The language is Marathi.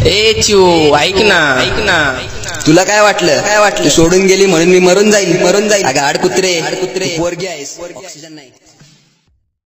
ए चिऊ ऐक ना तुला काय वाटलं तू सोडून गेली म्हणून मी मरून जाईल अगं आड कुत्रे पोरगी आहेस ऑक्सिजन नाही